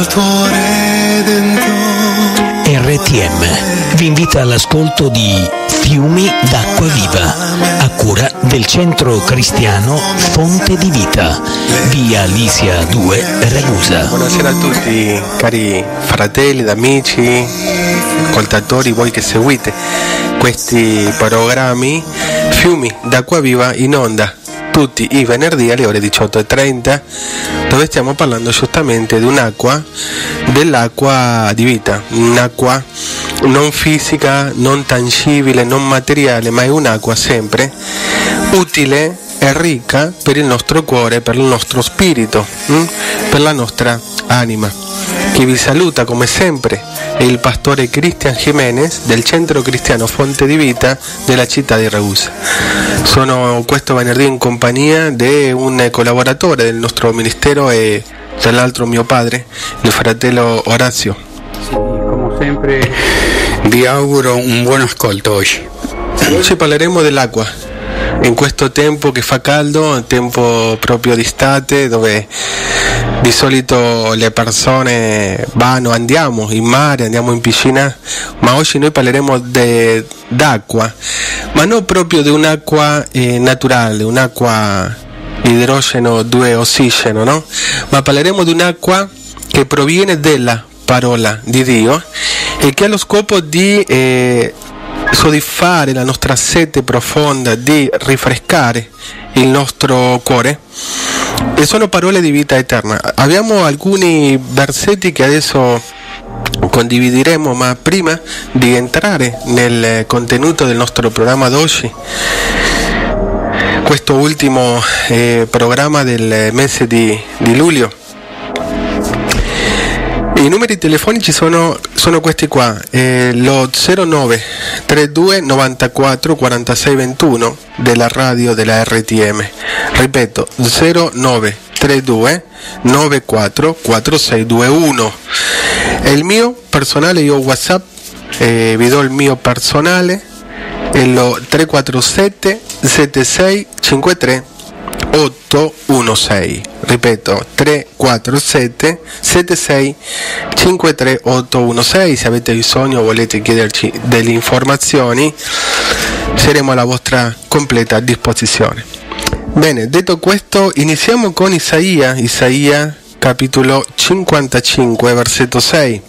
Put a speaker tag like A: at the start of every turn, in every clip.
A: al tuo Redentore.
B: RTM vi invita all'ascolto di Fiumi d'acqua viva, a cura del Centro Cristiano Fonte di Vita, via Lisia 2, Ragusa.
C: Buonasera a tutti, cari fratelli, amici, ascoltatori, voi che seguite questi programmi Fiumi d'acqua viva in onda tutti i venerdì alle ore 18:30, dove stiamo parlando giustamente di un'acqua, dell'acqua di vita, un'acqua non fisica, non tangibile, non materiale, ma è un'acqua sempre utile e ricca per il nostro cuore, per il nostro spirito, per la nostra anima. Chi vi saluta come sempre è il pastore Cristian Jimenez del Centro Cristiano Fonte di Vita della città di Ragusa. Sono questo venerdì in compagnia di un collaboratore del nostro ministero e tra l'altro mio padre, il fratello Orazio.
D: Sì, come sempre vi auguro un buon ascolto oggi.
C: Oggi parleremo dell'acqua. In questo tempo che fa caldo, tempo proprio di estate, dove di solito le persone andiamo in mare, andiamo in piscina, ma oggi noi parleremo d'acqua, ma non proprio di un'acqua naturale, un'acqua idrogeno 2 ossigeno, no? Ma parleremo di un'acqua che proviene dalla parola di Dio e che ha lo scopo di soddisfare la nostra sete profonda, di rinfrescare il nostro cuore, e sono parole di vita eterna. Abbiamo alcuni versetti che adesso condivideremo, ma prima di entrare nel contenuto del nostro programma d'oggi, questo ultimo programma del mese di luglio, i numeri telefonici sono questi qua, lo 09 32 94 46 21 della radio della RTM, ripeto 09 32 94 46 21. È il mio personale, io WhatsApp, vi do il mio personale, è lo 347 76 53 816, ripeto 347 76 53 816. Se avete bisogno o volete chiederci delle informazioni, saremo alla vostra completa disposizione. Bene, detto questo, iniziamo con Isaia capitolo 55 versetto 6.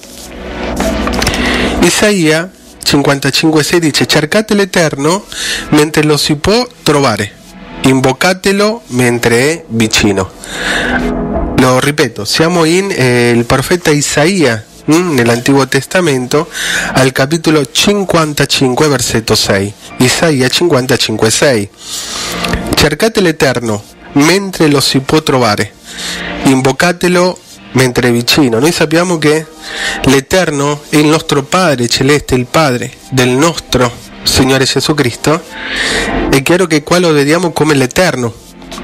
C: Isaia 55:6 dice: cercate l'Eterno mentre lo si può trovare, invocatelo mentre è vicino. Lo ripeto, siamo il profeta Isaia nell'Antico Testamento al capitolo 55 versetto 6. Isaia 55:6. Cercate l'Eterno mentre lo si può trovare, invocatelo mentre è vicino. Noi sappiamo che l'Eterno è il nostro Padre celeste, il Padre del nostro Signore Gesù Cristo. È chiaro che qua lo vediamo come l'Eterno.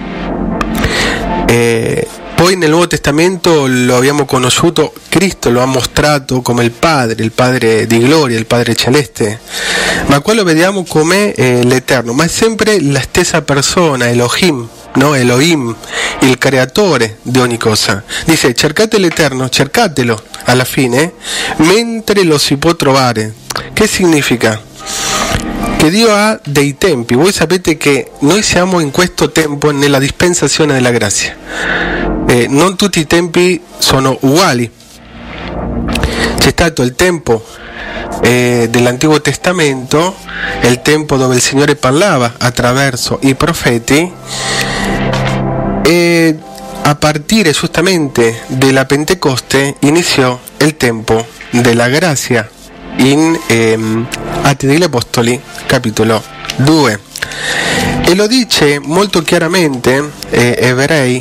C: Poi nel Nuovo Testamento lo abbiamo conosciuto, Cristo lo ha mostrato come il Padre di gloria, il Padre celeste, ma qua lo vediamo come l'Eterno, ma è sempre la stessa persona, Elohim, no? Elohim, il creatore di ogni cosa. Dice: cercate l'Eterno, cercatelo alla fine, mentre lo si può trovare. Che significa? Che Dio ha dei tempi. Voi sapete che noi siamo in questo tempo nella dispensazione della grazia. Non tutti i tempi sono uguali. C'è stato il tempo dell'Antico Testamento, il tempo dove il Signore parlava attraverso i profeti, e a partire giustamente della Pentecoste iniziò il tempo della grazia in Atti degli Apostoli capitolo 2, e lo dice molto chiaramente Ebrei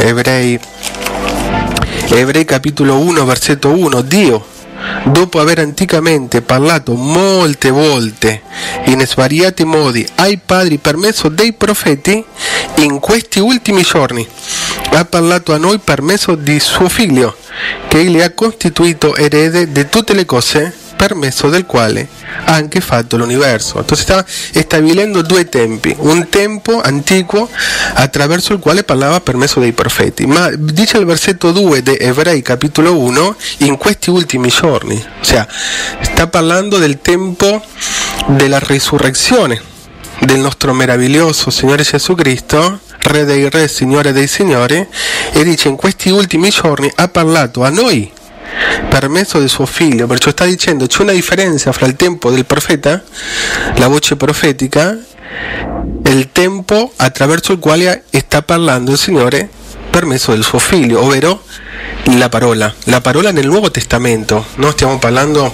C: capitolo 1 versetto 1. Dio, dopo aver anticamente parlato molte volte in svariati modi ai padri per mezzo dei profeti, in questi ultimi giorni ha parlato a noi per mezzo di suo figlio, che egli ha costituito erede di tutte le cose per mezzo del quale ha anche fatto l'universo. Entonces sta stabilendo due tempi, un tempo antico attraverso il quale parlava per mezzo dei profeti, ma dice il versetto 2 di Ebrei capitolo 1, in questi ultimi giorni, ossia sta parlando del tempo della risurrezione del nostro meraviglioso Signore Gesù Cristo, Re dei Re, Signore dei Signori, e dice in questi ultimi giorni ha parlato a noi per mezzo del suo figlio. Perciò sta dicendo c'è una differenza fra il tempo del profeta, la voce profetica, e il tempo attraverso il quale sta parlando il Signore per mezzo del suo figlio, ovvero la parola nel Nuovo Testamento. No, stiamo parlando,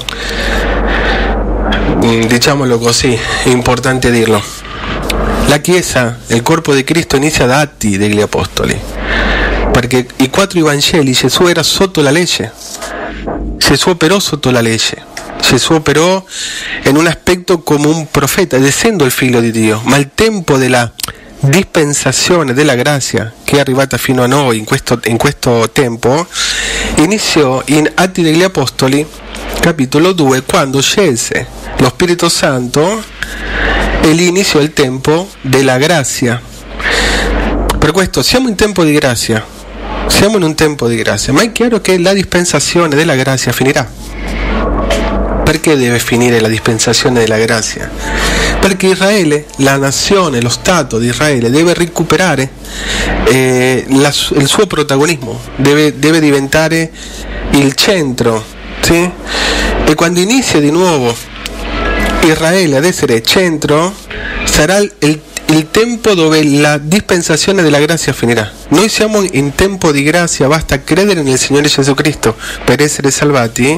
C: diciamolo così, è importante dirlo. La Chiesa, il corpo di Cristo, inizia da Atti degli Apostoli, perché i 4 Vangeli Gesù era sotto la legge, Gesù operò sotto la legge, Gesù operò in un aspetto come un profeta, essendo il figlio di Dio, ma il tempo della dispensazione della grazia che è arrivata fino a noi in questo tempo iniziò in Atti degli Apostoli capitolo 2, quando scelse lo Spirito Santo e lì iniziò il tempo della grazia. Per questo siamo in tempo di grazia, siamo in un tempo di grazia, ma è chiaro che la dispensazione della grazia finirà. Perché deve finire la dispensazione della grazia? Perché Israele, la nazione, lo Stato di Israele deve recuperare il suo protagonismo, deve diventare il centro, sì? E quando inizia di nuovo Israele ad essere centro, sarà il tempo dove la dispensazione della grazia finirà. Noi siamo in tempo di grazia, basta credere nel Signore Gesù Cristo per essere salvati,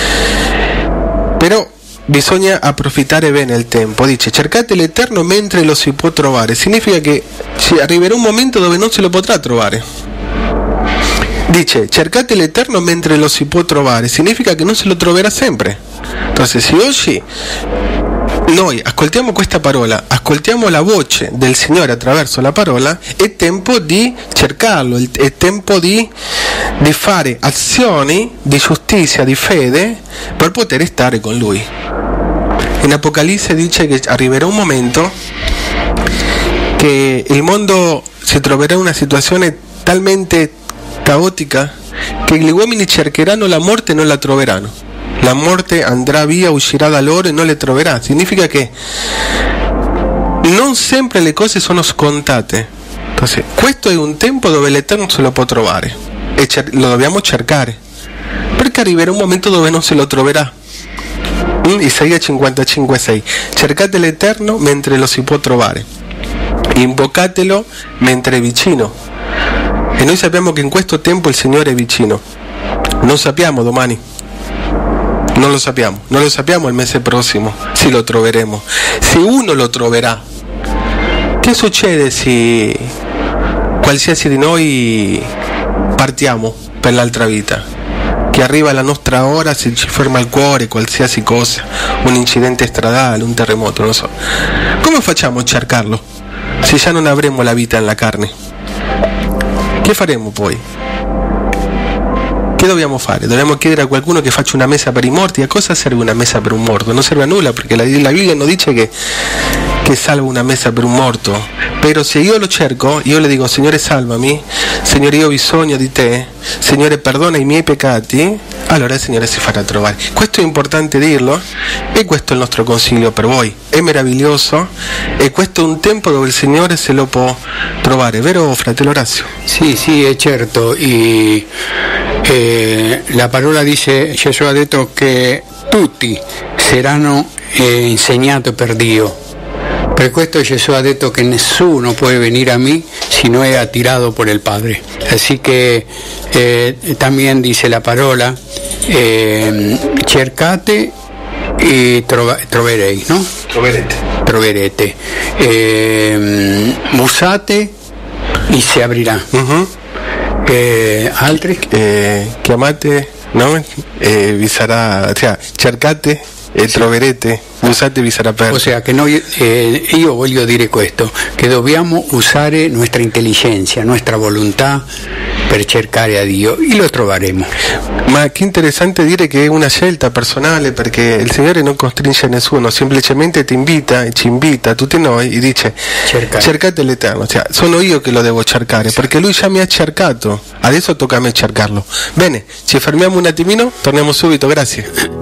C: però bisogna approfittare bene il tempo. Dice cercate l'Eterno mentre lo si può trovare, significa che arriverà un momento dove non se lo potrà trovare. Dice cercate l'Eterno mentre lo si può trovare, significa che non se lo troverà sempre. Entonces se oggi noi ascoltiamo questa parola, ascoltiamo la voce del Signore attraverso la parola, è tempo di cercarlo, è tempo di fare azioni di giustizia, di fede, per poter stare con Lui. In Apocalisse dice che arriverà un momento che il mondo si troverà in una situazione talmente caotica che gli uomini cercheranno la morte e non la troveranno. La morte andrà via, uscirà da loro e non le troverà. Significa che non sempre le cose sono scontate. Entonces, questo è un tempo dove l'Eterno se lo può trovare e lo dobbiamo cercare, perché arriverà un momento dove non se lo troverà. Isaia 55,6: cercate l'Eterno mentre lo si può trovare, invocatelo mentre è vicino. E noi sappiamo che in questo tempo il Signore è vicino. Non sappiamo domani, non lo sappiamo il mese prossimo se lo troveremo, se uno lo troverà. Che succede se qualsiasi di noi partiamo per l'altra vita? Che arriva la nostra ora, se ci ferma il cuore, qualsiasi cosa, un incidente stradale, un terremoto, non so. Come facciamo a cercarlo se già non avremo la vita nella carne? Che faremo poi? Che dobbiamo fare? Dobbiamo chiedere a qualcuno che faccia una messa per i morti? A cosa serve una messa per un morto? Non serve a nulla, perché la Bibbia non dice che salva una messa per un morto. Però se io lo cerco, io le dico: Signore salvami, Signore io ho bisogno di te, Signore perdona i miei peccati, allora il Signore si farà trovare. Questo è importante dirlo, e questo è il nostro consiglio per voi. È meraviglioso, e questo è un tempo dove il Signore se lo può trovare, vero fratello Orazio?
D: Sì, è certo. La parola dice, Gesù ha detto che tutti saranno insegnati per Dio. Per questo Gesù ha detto che nessuno può venire a me si no è attirato por el Padre. Así que también dice la parola, cercate e trovereis, no? Troverete. Buscate e si aprirà. Altri?
C: Chiamate, no? Vi sarà, cioè, cercate e troverete, buscate vi sarà aperto.
D: O sea che noi, io voglio dire questo, che dobbiamo usare nostra intelligenza, nostra volontà per cercare a Dio e lo troveremo.
C: Ma che interessante dire che è una scelta personale, perché il Signore non costringe nessuno, semplicemente ti invita e ci invita a tutti noi e dice cercate l'Eterno, cioè, sono io che lo devo cercare perché Lui già mi ha cercato, adesso tocca a me cercarlo. Bene, ci fermiamo un attimino, torniamo subito, grazie.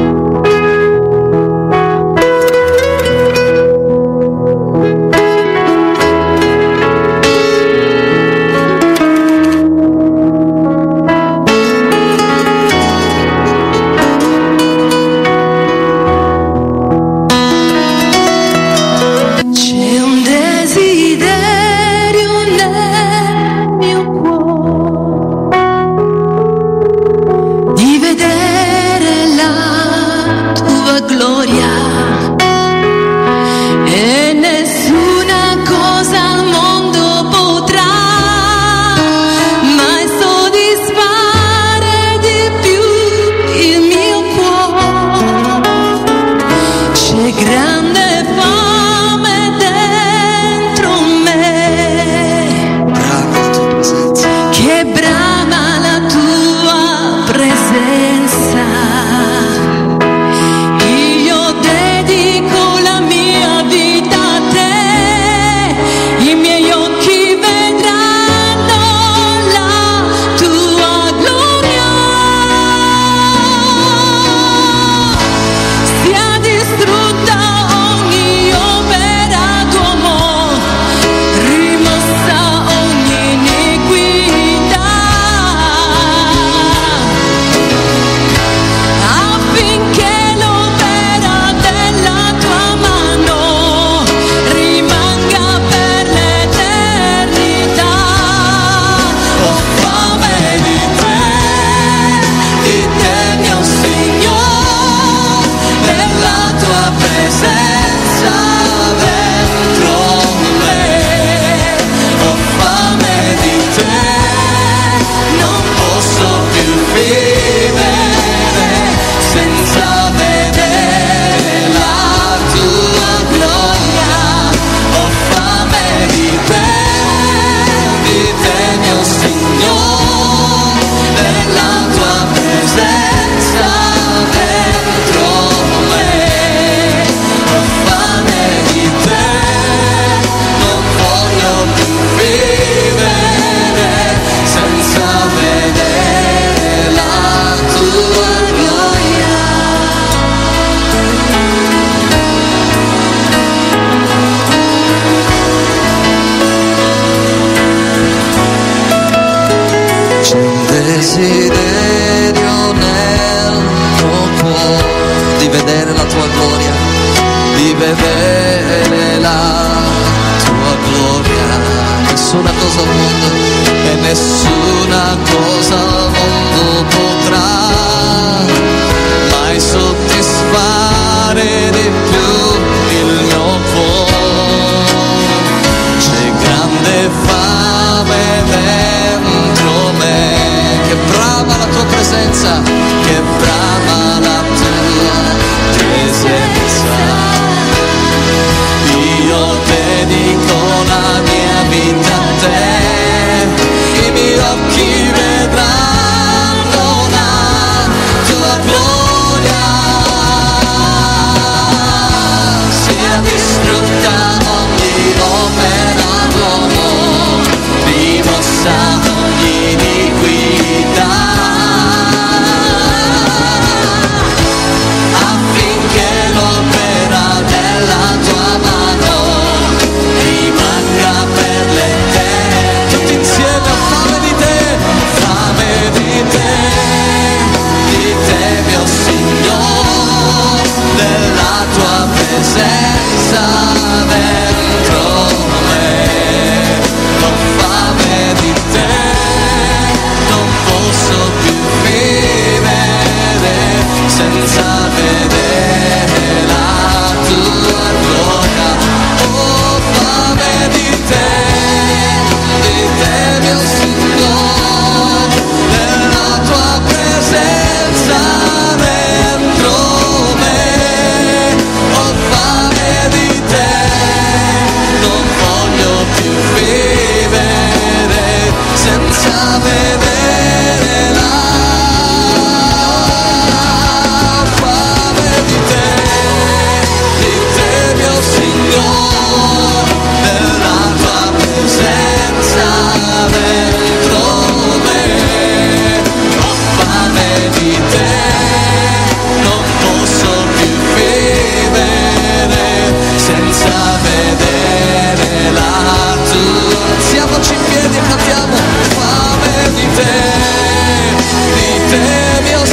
A: desiderio nel tuo cuore di vedere la tua gloria, di vedere la tua gloria. Nessuna cosa al mondo e nessuna cosa al mondo potrà mai soddisfare di più il mio cuore. C'è grande fame dentro me che brama la tua presenza, che brama la tua presenza. Io dedico la mia vita a te, i miei occhi vedranno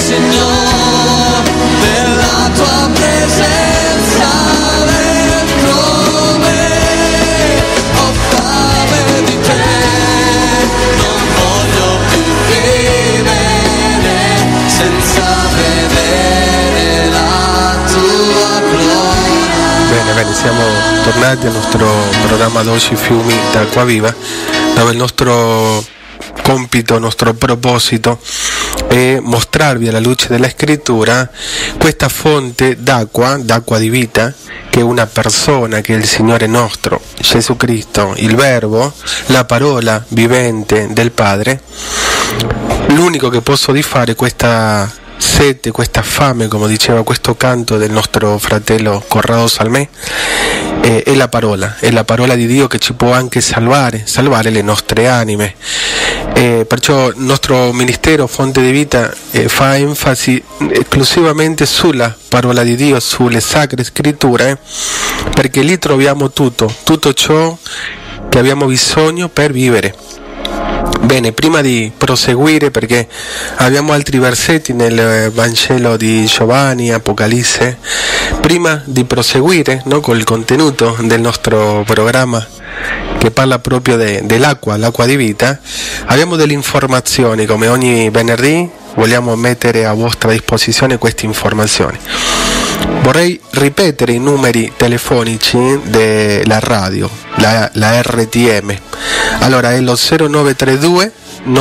A: Signore, nella tua presenza dentro me, ho fame di te, non voglio più vivere senza vedere la tua gloria.
C: Bene, siamo tornati al nostro programma d'oggi Fiumi d'Acqua Viva, dove il nostro compito, il nostro proposito è mostrarvi alla luce della scrittura questa fonte d'acqua di vita, che è una persona, che è il Signore nostro, Gesù Cristo, il Verbo, la parola vivente del Padre. L'unico che può soddisfare questa sete, questa fame, come diceva questo canto del nostro fratello Corrado Salmè, è la parola di Dio, che ci può anche salvare le nostre anime. Perciò il nostro ministero Fonte di Vita fa enfasi esclusivamente sulla parola di Dio, sulle sacre scritture, perché lì troviamo tutto ciò che abbiamo bisogno per vivere. Bene, prima di proseguire, perché abbiamo altri versetti nel Vangelo di Giovanni, Apocalisse, prima di proseguire, no, con il contenuto del nostro programma, che parla proprio l'acqua di vita, abbiamo delle informazioni. Come ogni venerdì vogliamo mettere a vostra disposizione queste informazioni. Vorrei ripetere i numeri telefonici della radio, la RTM. Allora è lo 0932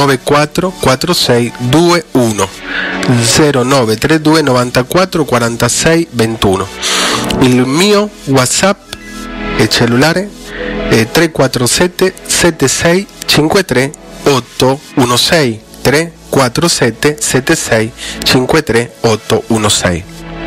C: 944621, 0932 94 46 21. Il mio WhatsApp e cellulare è 347 76 53 816, 347 76 53 816.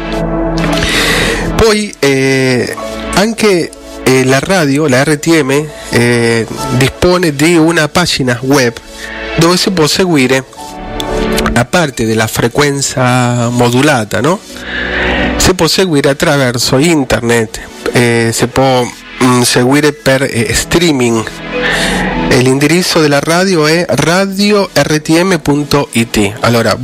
C: Poi anche la radio, la RTM, dispone di una pagina web dove si può seguire, a parte della frequenza modulata, no? Si può seguire attraverso internet, si può seguire per streaming. L'indirizzo della radio è radiortm.it. Allora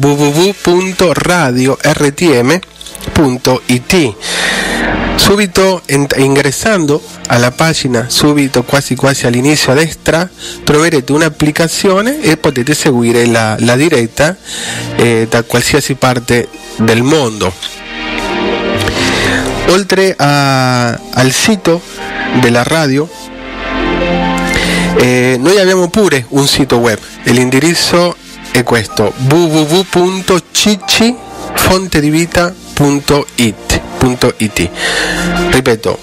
C: www.radiortm.it. Subito ingressando alla pagina, subito quasi all'inizio a destra, troverete un'applicazione e potete seguire la diretta da qualsiasi parte del mondo. Oltre al sito della radio, noi abbiamo pure un sito web, e l'indirizzo è questo: www.ccfontedivita.it. Ripeto,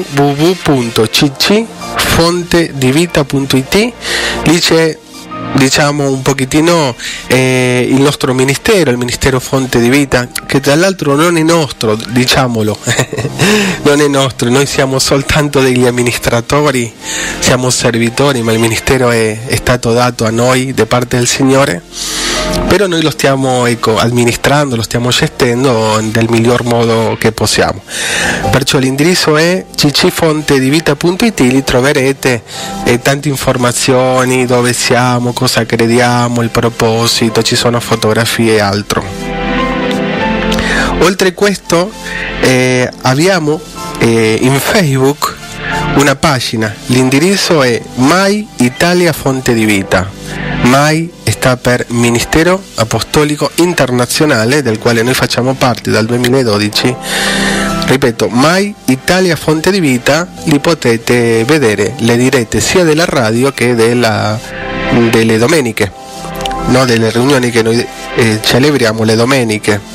C: www.ccfontedivita.it. Lì c'è, diciamo, un pochettino il nostro ministero, il ministero Fonte di Vita, che tra l'altro non è nostro, diciamolo, non è nostro, noi siamo soltanto degli amministratori, siamo servitori, ma il ministero è stato dato a noi da parte del Signore, però noi lo stiamo amministrando, lo stiamo gestendo nel miglior modo che possiamo. Perciò l'indirizzo è ccfontedivita.it. lì troverete tante informazioni, dove siamo, cosa crediamo, il proposito, ci sono fotografie e altro. Oltre a questo abbiamo in Facebook una pagina, l'indirizzo è My Italia Fonte di Vita. MAI sta per Ministero Apostolico Internazionale, del quale noi facciamo parte dal 2012. Ripeto, MAI Italia Fonte di Vita. Li potete vedere le dirette sia della radio che delle domeniche, no? Delle riunioni che noi celebriamo le domeniche.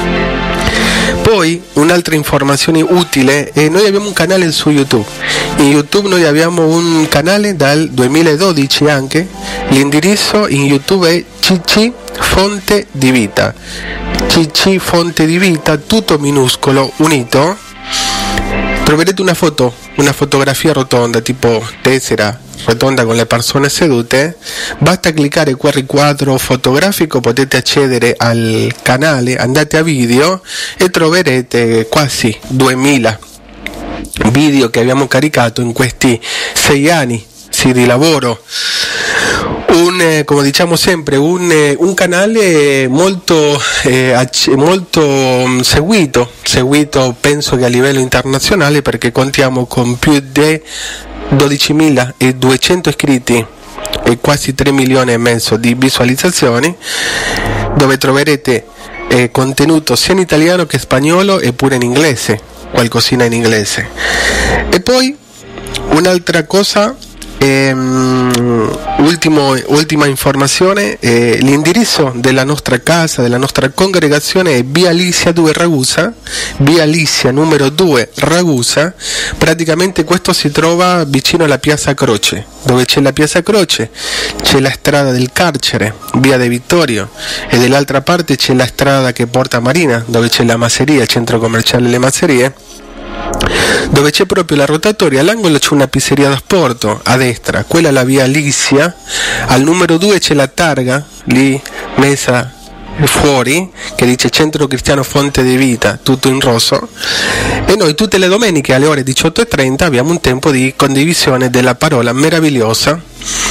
C: Poi un'altra informazione utile, noi abbiamo un canale su YouTube. In YouTube noi abbiamo un canale dal 2012 anche. L'indirizzo in YouTube è CC Fonte di Vita. CC Fonte di Vita, tutto minuscolo, unito. Troverete una fotografia rotonda, tipo tessera rotonda con le persone sedute. Basta cliccare quel riquadro fotografico, potete accedere al canale, andate a video e troverete quasi 2000 video che abbiamo caricato in questi 6 anni di lavoro. Un come diciamo sempre, un canale molto seguito penso che a livello internazionale, perché contiamo con più di 12.200 iscritti e quasi 3 milioni e mezzo di visualizzazioni, dove troverete contenuto sia in italiano che spagnolo e pure in inglese, qualcosina in inglese. E poi un'altra cosa, ultima informazione, l'indirizzo della nostra casa, della nostra congregazione è via Alicia 2 Ragusa, via Alicia numero 2 Ragusa. Praticamente questo si trova vicino alla Piazza Croce. Dove c'è la Piazza Croce c'è la strada del carcere, via De Vittorio, e dall'altra parte c'è la strada che porta a Marina, dove c'è la masseria, il centro commerciale Le Masserie, dove c'è proprio la rotatoria. All'angolo c'è una pizzeria da sport a destra, quella è la via Alicia. Al numero 2 c'è la targa lì messa fuori che dice Centro Cristiano Fonte di Vita, tutto in rosso. E noi tutte le domeniche alle ore 18:30 abbiamo un tempo di condivisione della parola meravigliosa,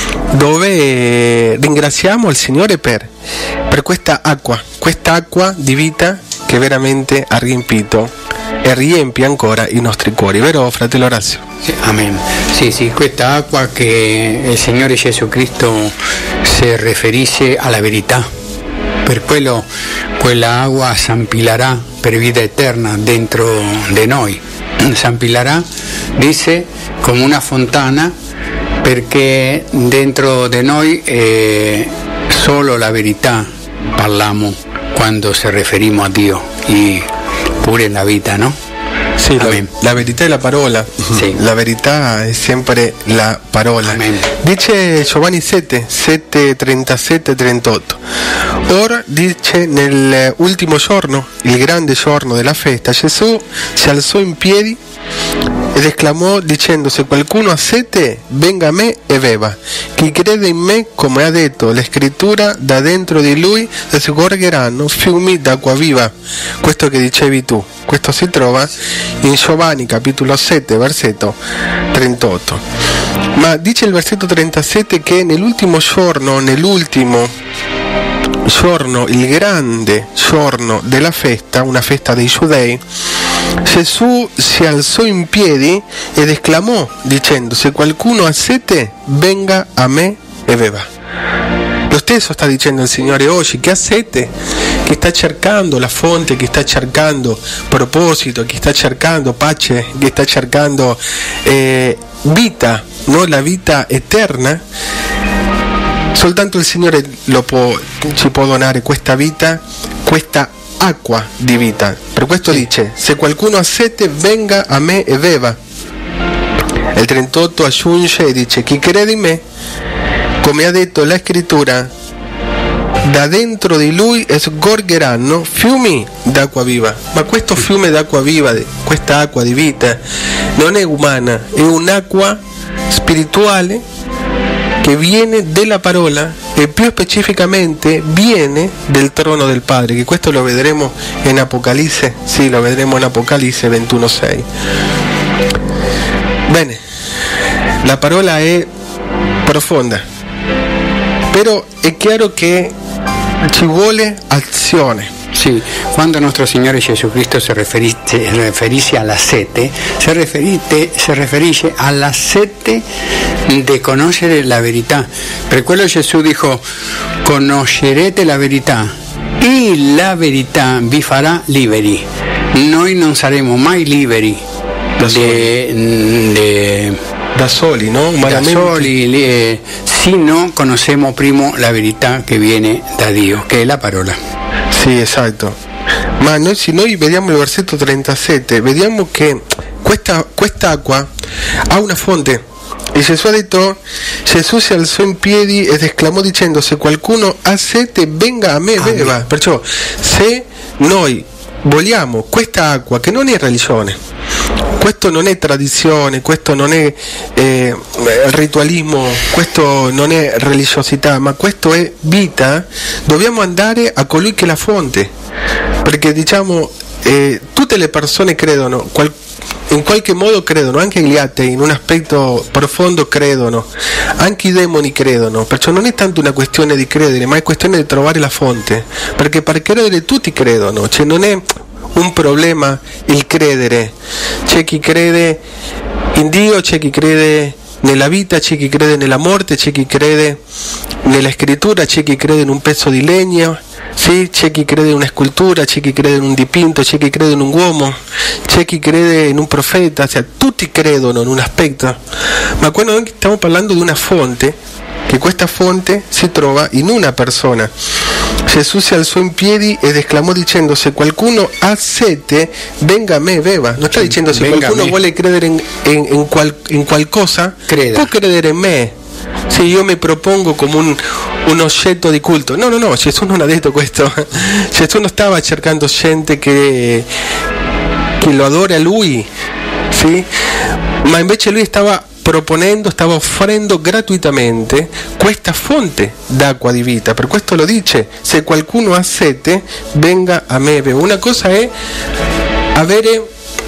C: dove ringraziamo il Signore per questa acqua di vita che veramente ha riempito e riempie ancora i nostri cuori, vero fratello Orazio?
D: Sì, amen. Sì, questa acqua che il Signore Gesù Cristo si riferisce alla verità. Per quello quella acqua s'ampilarà per vita eterna dentro di noi. S'ampilarà, dice, come una fontana, perché dentro di noi solo la verità parliamo quando ci riferiamo a Dio e pure la vita, no?
C: Sì, la verità è la parola, sì. La verità è sempre la parola. Amen. Dice Giovanni 7, 37, 38. Ora dice nell'ultimo giorno, il grande giorno della festa, Gesù si alzò in piedi ed esclamò dicendo: se qualcuno ha sete, venga a me e beva. Chi crede in me, come ha detto la scrittura, da dentro di lui sgorgeranno fiumi d'acqua viva. Questo che dicevi tu, questo si trova in Giovanni capitolo 7 versetto 38. Ma dice il versetto 37 che nell'ultimo giorno, il grande giorno della festa, una festa dei giudei, Gesù si alzò in piedi ed esclamò dicendo: se qualcuno ha sete, venga a me e beva. Lo stesso sta dicendo il Signore oggi, che ha sete, che sta cercando la fonte, che sta cercando proposito, che sta cercando pace, che sta cercando vita, no? La vita eterna. Soltanto il Signore ci può donare questa vita, questa acqua di vita. Per questo dice: se qualcuno ha sete, venga a me e beva. Il 38 aggiunge e dice: chi crede in me, come ha detto la scrittura, da dentro di lui sgorgeranno fiumi d'acqua viva. Ma questo fiume d'acqua viva, questa acqua di vita, non è umana, è un'acqua spirituale che viene della parola e più specificamente viene del trono del Padre, che questo lo vedremo in Apocalisse, sì, lo vedremo in Apocalisse 21:6. Bene, la parola è profonda, però è chiaro che ci vuole azione.
D: Sì, quando nostro Signore Gesù Cristo si riferisce alla sete, si riferisce alla sete di conoscere la verità. Per quello Gesù dijo: conoscerete la verità e la verità vi farà liberi. Noi non saremo mai liberi
C: da soli, no?
D: Da soli, se non conosciamo prima la verità che viene da Dio, che è la parola.
C: Sì, esatto. Ma se noi vediamo il versetto 37, vediamo che quest'acqua ha una fonte. E Gesù ha detto: Gesù si alzò in piedi ed esclamò dicendo: se qualcuno ha sete, venga a me e beva. Perciò se noi vogliamo questa acqua, che non è religione, questo non è tradizione, questo non è ritualismo, questo non è religiosità, ma questo è vita, dobbiamo andare a colui che è la fonte, perché diciamo tutte le persone credono, in qualche modo credono, anche gli atei in un aspetto profondo credono, anche i demoni credono, perciò non è tanto una questione di credere, ma è questione di trovare la fonte, perché per credere tutti credono, cioè non è un problema il credere, c'è chi crede in Dio, c'è chi crede nella vita, c'è chi crede nella morte, c'è chi crede nella scrittura, c'è chi crede in un pezzo di legno, sì, c'è chi crede in una scultura, c'è chi crede in un dipinto, c'è chi crede in un uomo, c'è chi crede in un profeta, cioè tutti credono in un aspetto, ma quando noi stiamo parlando di una fonte, che questa fonte si trova in una persona. Gesù si alzò in piedi ed esclamò dicendo: se qualcuno ha sete, venga a me e beva. Non sta dicendo se qualcuno vuole credere in qualcosa,
D: creda.
C: Può credere in me. Se io mi propongo come un oggetto di culto. No, Gesù non ha detto questo. Gesù non stava cercando gente che lo adora a lui, sì? Ma invece lui stava stava offrendo gratuitamente questa fonte d'acqua di vita. Per questo lo dice: se qualcuno ha sete, venga a me. Una cosa è avere,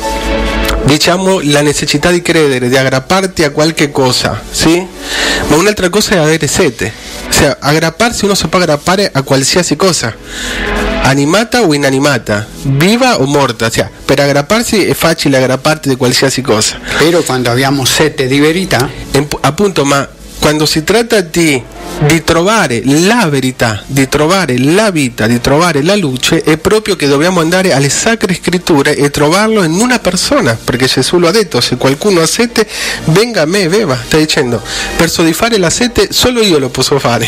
C: diciamo, la necessità di credere, di aggrapparti a qualche cosa, sì? Ma un'altra cosa è avere sete. O sea, aggrapparsi, uno si può aggrappare a qualsiasi cosa, animata o inanimata, viva o morta. O sea, per aggrapparsi è facile aggrapparti di qualsiasi cosa.
D: Però quando abbiamo sete di verità,
C: appunto, ma quando si tratta di trovare la verità, di trovare la vita, di trovare la luce, è proprio che dobbiamo andare alle sacre scritture e trovarlo in una persona, perché Gesù lo ha detto: se qualcuno ha sete, venga a me e beva. Sta dicendo, per soddisfare la sete solo io lo posso fare,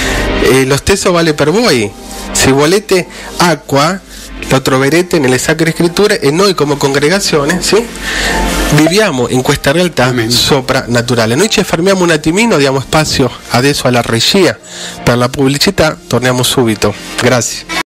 C: e lo stesso vale per voi. Se volete acqua, lo troverete nelle sacre scritture, e noi come congregazione, sì, viviamo in questa realtà soprannaturale. Noi ci fermiamo un attimino, diamo spazio adesso alla regia per la pubblicità, torniamo subito. Grazie.